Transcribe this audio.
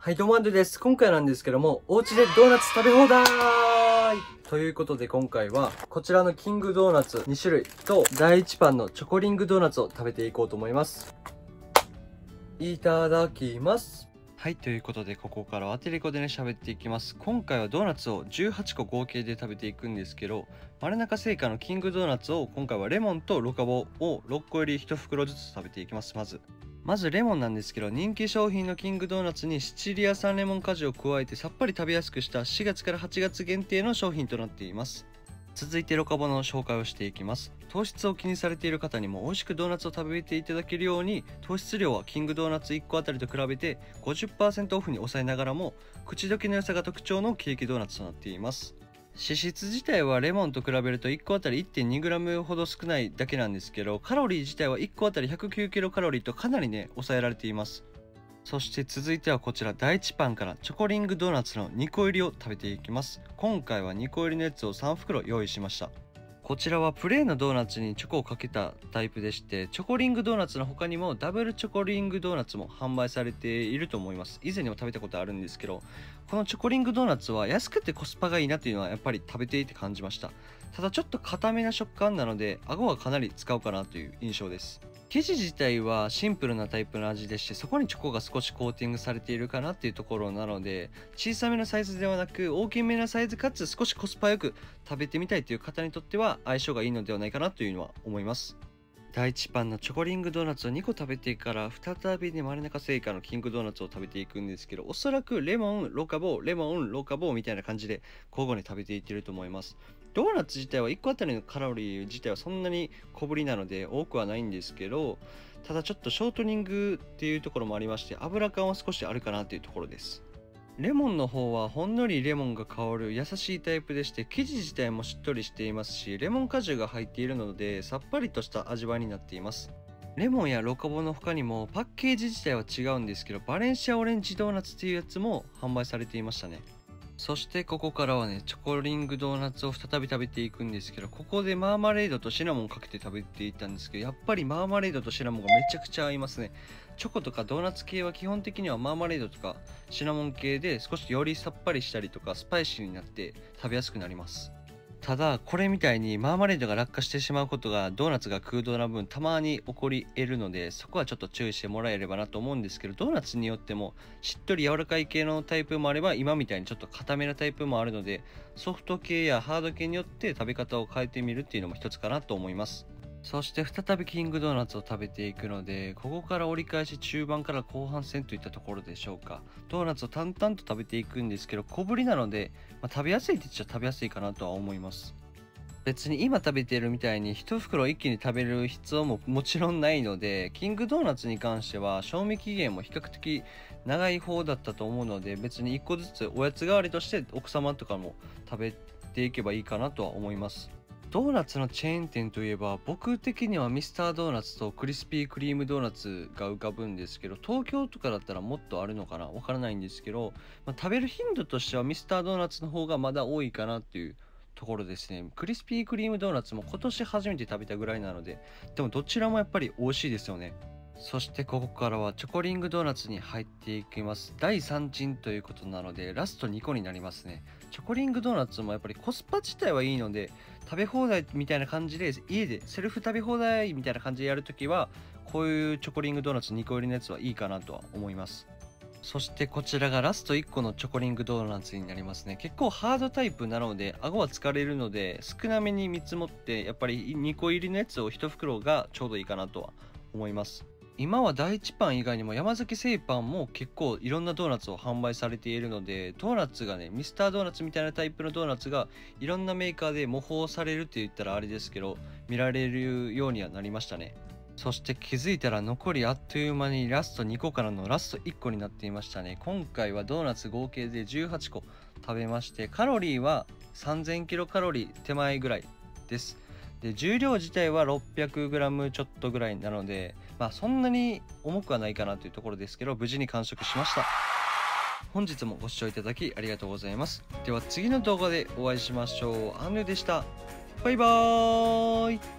はい、どうもアンドゥです。今回なんですけども、お家でドーナツ食べ放題ということで今回は、こちらのキングドーナツ2種類と、第一パンのチョコリングドーナツを食べていこうと思います。いただきます。はい、ということでここからはアテレコでね、喋っていきます。今回はドーナツを18個合計で食べていくんですけど、丸中製菓のキングドーナツを今回はレモンとロカボを6個入り1袋ずつ食べていきます。まずレモンなんですけど、人気商品のキングドーナツにシチリア産レモン果汁を加えてさっぱり食べやすくした4月から8月限定の商品となっています。続いてロカボの紹介をしていきます。糖質を気にされている方にも美味しくドーナツを食べていただけるように、糖質量はキングドーナツ1個あたりと比べて 50% オフに抑えながらも、口どけの良さが特徴のケーキドーナツとなっています。脂質自体はレモンと比べると1個あたり 1.2g ほど少ないだけなんですけど、カロリー自体は1個あたり109キロカロリーとかなりね、抑えられています。そして続いてはこちら第一パンからチョコリングドーナツの2個入りを食べていきます。今回は2個入りのやつを3袋用意しました。こちらはプレーンのドーナツにチョコをかけたタイプでして、チョコリングドーナツの他にもダブルチョコリングドーナツも販売されていると思います。以前にも食べたことあるんですけど、このチョコリングドーナツは安くてコスパがいいなというのはやっぱり食べていて感じました。ただちょっと固めな食感なので顎はかなり使うかなという印象です。生地自体はシンプルなタイプの味でして、そこにチョコが少しコーティングされているかなっていうところなので、小さめのサイズではなく大きめなサイズかつ少しコスパよく食べてみたいという方にとっては相性がいいのではないかなというのは思います。第一パンのチョコリングドーナツを2個食べてから再びね、丸中製菓のキングドーナツを食べていくんですけど、おそらくレモンロカボレモンロカボみたいな感じで交互に食べていってると思います。ドーナツ自体は1個あたりのカロリー自体はそんなに小ぶりなので多くはないんですけど、ただちょっとショートニングっていうところもありまして、油感は少しあるかなというところです。レモンの方はほんのりレモンが香る優しいタイプでして、生地自体もしっとりしていますし、レモン果汁が入っているのでさっぱりとした味わいになっています。レモンやロカボの他にもパッケージ自体は違うんですけど、バレンシアオレンジドーナツっていうやつも販売されていましたね。そしてここからはね、チョコリングドーナツを再び食べていくんですけど、ここでマーマレードとシナモンかけて食べていったんですけど、やっぱりマーマレードとシナモンがめちゃくちゃ合いますね。チョコとかドーナツ系は基本的にはマーマレードとかシナモン系で少しよりさっぱりしたりとかスパイシーになって食べやすくなります。ただこれみたいにマーマレードが落下してしまうことがドーナツが空洞な分たまに起こり得るので、そこはちょっと注意してもらえればなと思うんですけど、ドーナツによってもしっとり柔らかい系のタイプもあれば、今みたいにちょっと固めなタイプもあるので、ソフト系やハード系によって食べ方を変えてみるっていうのも一つかなと思います。そして再びキングドーナツを食べていくので、ここから折り返し中盤から後半戦といったところでしょうか。ドーナツを淡々と食べていくんですけど、小ぶりなので、食べやすいって言っちゃ食べやすいかなとは思います。別に今食べているみたいに一袋一気に食べる必要ももちろんないので、キングドーナツに関しては賞味期限も比較的長い方だったと思うので、別に1個ずつおやつ代わりとして奥様とかも食べていけばいいかなとは思います。ドーナツのチェーン店といえば、僕的にはミスタードーナツとクリスピークリームドーナツが浮かぶんですけど、東京とかだったらもっとあるのかな、わからないんですけど、食べる頻度としてはミスタードーナツの方がまだ多いかなっていうところですね。クリスピークリームドーナツも今年初めて食べたぐらいなので、でもどちらもやっぱり美味しいですよね。そしてここからはチョコリングドーナツに入っていきます。第3鎮ということなのでラスト2個になりますね。チョコリングドーナツもやっぱりコスパ自体はいいので、食べ放題みたいな感じで家でセルフ食べ放題みたいな感じでやるときは、こういうチョコリングドーナツ2個入りのやつはいいかなとは思います。そしてこちらがラスト1個のチョコリングドーナツになりますね。結構ハードタイプなので顎は疲れるので、少なめに見積もってやっぱり2個入りのやつを1袋がちょうどいいかなとは思います。今は第一パン以外にも山崎製パンも結構いろんなドーナツを販売されているので、ドーナツがね、ミスタードーナツみたいなタイプのドーナツがいろんなメーカーで模倣されるって言ったらあれですけど、見られるようにはなりましたね。そして気づいたら残りあっという間にラスト2個からのラスト1個になっていましたね。今回はドーナツ合計で18個食べまして、カロリーは3000キロカロリー手前ぐらいです。で、重量自体は 600g ちょっとぐらいなので、そんなに重くはないかなというところですけど、無事に完食しました。本日もご視聴いただきありがとうございます。では次の動画でお会いしましょう。アンヌでした。バイバーイ。